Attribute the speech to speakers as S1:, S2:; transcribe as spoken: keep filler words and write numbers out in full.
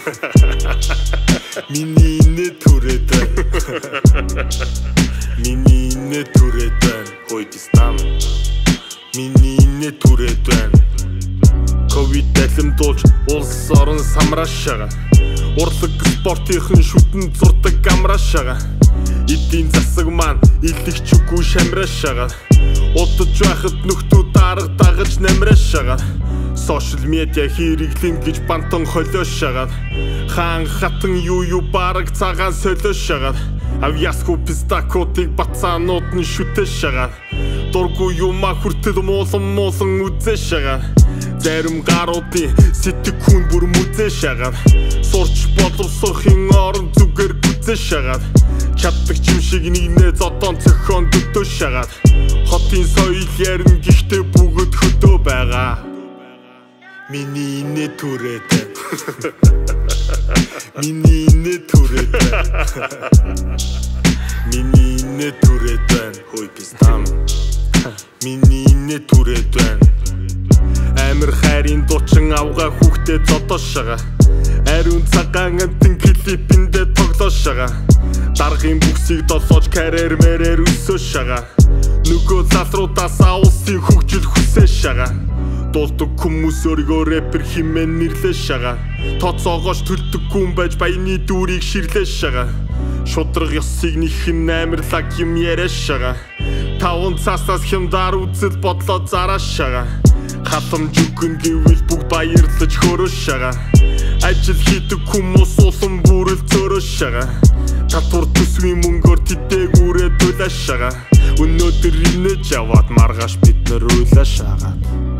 S1: Миний нэ түрээд байна. Миний нэ түрээд байна. Хой пистам. Миний нэ түрээд байна. Ковид дэлэм дуулж улс орон самраашаага. Урлаг спортынхын шүтэн зурдаг амраашаага. Эдийн засаг маань илэгч үгүй шамраашаага. Удаж байхад нөхдөө дарга дагаж намраашаага. Social media хэрэглэн гэж бантан холиошаага. Хаан хатан юу юу бараг цагаан солиошаага. Авьяасгүй пистакотыг бацаанууд нь шүтэшаага. Дургүй юма хүртэл муулан муулан үзэшаага. Зарим гаруудын сэтг хүн бүр мүзэшаага. Сурч боловсрохын орон зүгээр гүзэшаага. Чаддаг чим шиг нэгнээ зодон цохон дөтөшаага. Хотын соёл ярина гэхдээ бүгд хөдөө байгаа. Миний нэ түрээд байна. Миний нэ түрээд байна. Миний нэ түрээд байна. Хой пистам. Миний нэ түрээд байна. Амир хайрын дуучин авга хүүхдэд зодоошаага. Ариун цагаан амтэн клипэндээ тоглоошаага. Даргын бүксийг долоож карьер мэрээр өсөөшаага. Нөгөө залруудаас улсын хөгжил хүсээшаага. Дуулдаг хүмүүс өөрийгөө рэпер хэмээн нэрлэшаага. Тооцоогооч төлдөг хүн байж баяны дүүрийг ширлэшаага. Шудраг ёсыг нэхэн амарлаг юм яриашаага. Таван цаасаас хямдар үзэл бодлоо зараашаага. Хатамж өгөн гэвэл бүгд баярлаж хөрөөшаага. Ажил хийдэг хүмүүс улам бүрэл зөрөөшаага. Татвар төсвийн мөнгөөр тэдээгүүрээ дулаашаага. Өнөөдөр инээж яваад маргааш бид нар уйлаашаага.